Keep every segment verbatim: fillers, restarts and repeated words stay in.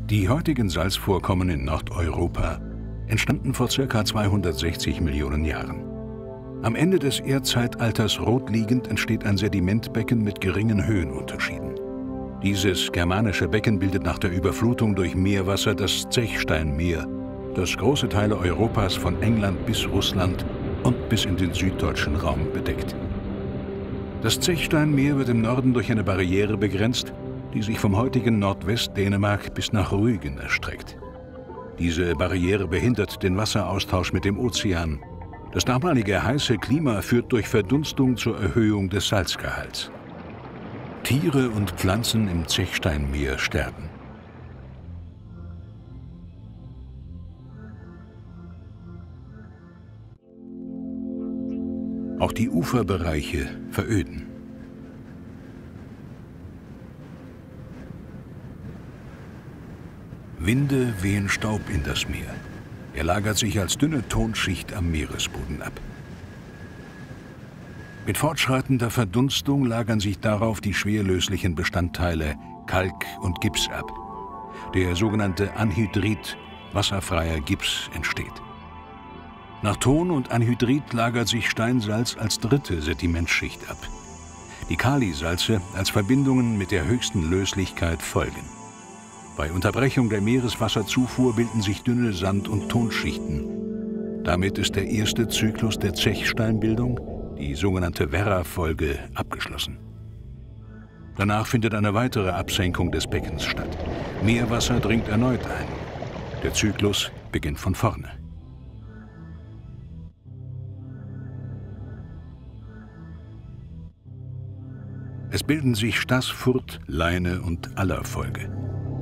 Die heutigen Salzvorkommen in Nordeuropa entstanden vor ca. zweihundertsechzig Millionen Jahren. Am Ende des Erdzeitalters rot liegend entsteht ein Sedimentbecken mit geringen Höhenunterschieden. Dieses germanische Becken bildet nach der Überflutung durch Meerwasser das Zechsteinmeer, das große Teile Europas von England bis Russland und bis in den süddeutschen Raum bedeckt. Das Zechsteinmeer wird im Norden durch eine Barriere begrenzt, die sich vom heutigen Nordwestdänemark bis nach Rügen erstreckt. Diese Barriere behindert den Wasseraustausch mit dem Ozean. Das damalige heiße Klima führt durch Verdunstung zur Erhöhung des Salzgehalts. Tiere und Pflanzen im Zechsteinmeer sterben. Auch die Uferbereiche veröden. Winde wehen Staub in das Meer. Er lagert sich als dünne Tonschicht am Meeresboden ab. Mit fortschreitender Verdunstung lagern sich darauf die schwerlöslichen Bestandteile Kalk und Gips ab. Der sogenannte Anhydrit, wasserfreier Gips, entsteht. Nach Ton und Anhydrit lagert sich Steinsalz als dritte Sedimentschicht ab. Die Kalisalze als Verbindungen mit der höchsten Löslichkeit folgen. Bei Unterbrechung der Meereswasserzufuhr bilden sich dünne Sand- und Tonschichten. Damit ist der erste Zyklus der Zechsteinbildung, die sogenannte Werra-Folge, abgeschlossen. Danach findet eine weitere Absenkung des Beckens statt. Meerwasser dringt erneut ein. Der Zyklus beginnt von vorne. Es bilden sich Staßfurt, Leine und Allerfolge.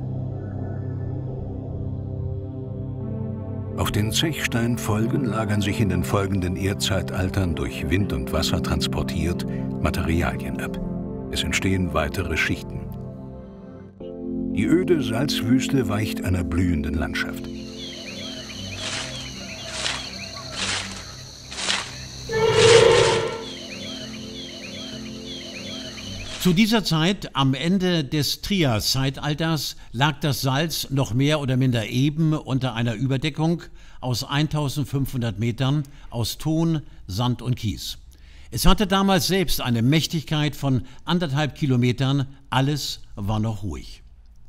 Auf den Zechsteinfolgen lagern sich in den folgenden Erdzeitaltern durch Wind und Wasser transportiert Materialien ab. Es entstehen weitere Schichten. Die öde Salzwüste weicht einer blühenden Landschaft. Zu dieser Zeit, am Ende des Trias-Zeitalters, lag das Salz noch mehr oder minder eben unter einer Überdeckung aus eintausendfünfhundert Metern aus Ton, Sand und Kies. Es hatte damals selbst eine Mächtigkeit von anderthalb Kilometern, alles war noch ruhig.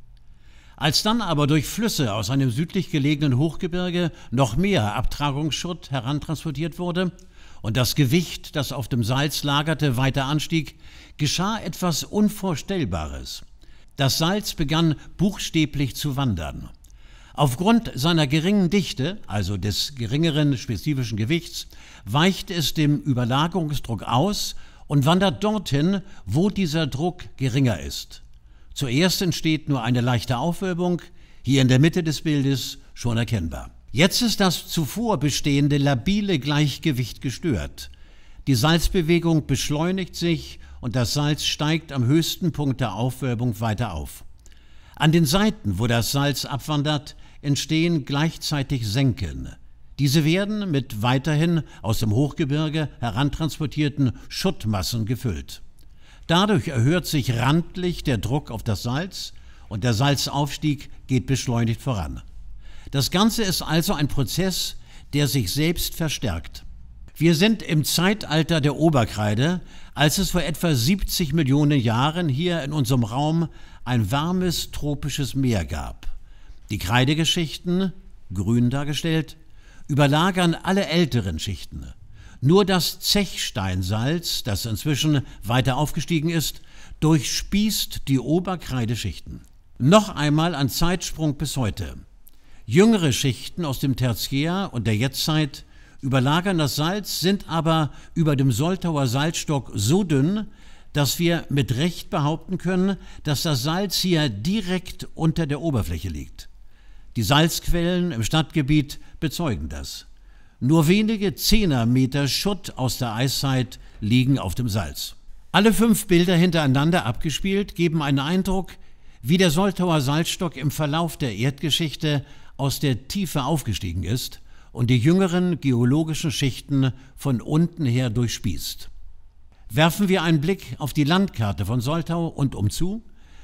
Als dann aber durch Flüsse aus einem südlich gelegenen Hochgebirge noch mehr Abtragungsschutt herantransportiert wurde und das Gewicht, das auf dem Salz lagerte, weiter anstieg, geschah etwas Unvorstellbares. Das Salz begann buchstäblich zu wandern. Aufgrund seiner geringen Dichte, also des geringeren spezifischen Gewichts, weicht es dem Überlagerungsdruck aus und wandert dorthin, wo dieser Druck geringer ist. Zuerst entsteht nur eine leichte Aufwölbung, hier in der Mitte des Bildes schon erkennbar. Jetzt ist das zuvor bestehende labile Gleichgewicht gestört. Die Salzbewegung beschleunigt sich und das Salz steigt am höchsten Punkt der Aufwölbung weiter auf. An den Seiten, wo das Salz abwandert, entstehen gleichzeitig Senken. Diese werden mit weiterhin aus dem Hochgebirge herantransportierten Schuttmassen gefüllt. Dadurch erhöht sich randlich der Druck auf das Salz und der Salzaufstieg geht beschleunigt voran. Das Ganze ist also ein Prozess, der sich selbst verstärkt. Wir sind im Zeitalter der Oberkreide, als es vor etwa siebzig Millionen Jahren hier in unserem Raum ein warmes tropisches Meer gab. Die Kreidegeschichten, grün dargestellt, überlagern alle älteren Schichten. Nur das Zechsteinsalz, das inzwischen weiter aufgestiegen ist, durchspießt die Oberkreideschichten. Noch einmal ein Zeitsprung bis heute. Jüngere Schichten aus dem Tertiär und der Jetztzeit überlagern das Salz, sind aber über dem Soltauer Salzstock so dünn, dass wir mit Recht behaupten können, dass das Salz hier direkt unter der Oberfläche liegt. Die Salzquellen im Stadtgebiet bezeugen das. Nur wenige Zehnermeter Schutt aus der Eiszeit liegen auf dem Salz. Alle fünf Bilder hintereinander abgespielt geben einen Eindruck, wie der Soltauer Salzstock im Verlauf der Erdgeschichte aus der Tiefe aufgestiegen ist und die jüngeren geologischen Schichten von unten her durchspießt. Werfen wir einen Blick auf die Landkarte von Soltau und umzu,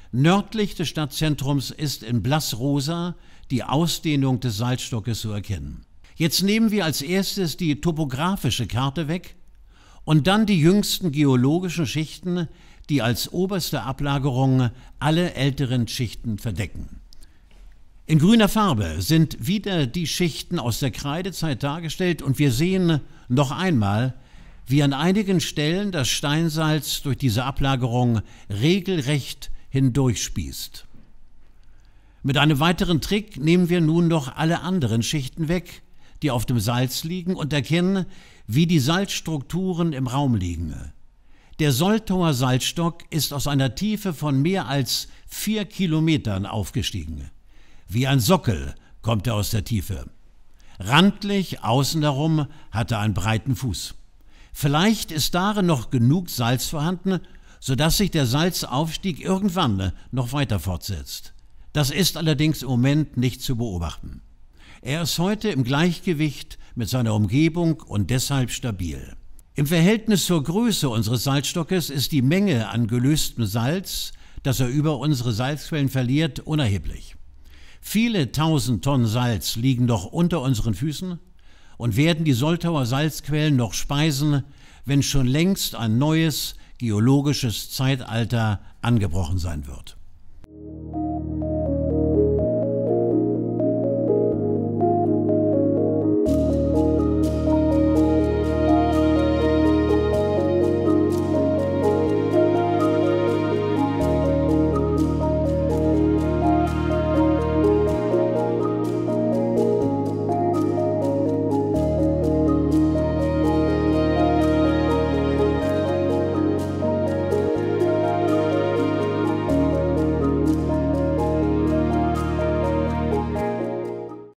Nördlich des Stadtzentrums ist in Blassrosa die Ausdehnung des Salzstockes zu erkennen. Jetzt nehmen wir als erstes die topografische Karte weg und dann die jüngsten geologischen Schichten, die als oberste Ablagerung alle älteren Schichten verdecken. In grüner Farbe sind wieder die Schichten aus der Kreidezeit dargestellt und wir sehen noch einmal, wie an einigen Stellen das Steinsalz durch diese Ablagerung regelrecht hindurchspießt. Mit einem weiteren Trick nehmen wir nun noch alle anderen Schichten weg, die auf dem Salz liegen, und erkennen, wie die Salzstrukturen im Raum liegen. Der Soltauer Salzstock ist aus einer Tiefe von mehr als vier Kilometern aufgestiegen. Wie ein Sockel kommt er aus der Tiefe. Randlich außen darum hat er einen breiten Fuß. Vielleicht ist darin noch genug Salz vorhanden, sodass sich der Salzaufstieg irgendwann noch weiter fortsetzt. Das ist allerdings im Moment nicht zu beobachten. Er ist heute im Gleichgewicht mit seiner Umgebung und deshalb stabil. Im Verhältnis zur Größe unseres Salzstockes ist die Menge an gelöstem Salz, das er über unsere Salzquellen verliert, unerheblich. Viele tausend Tonnen Salz liegen noch unter unseren Füßen und werden die Soltauer Salzquellen noch speisen, wenn schon längst ein neues geologisches Zeitalter angebrochen sein wird.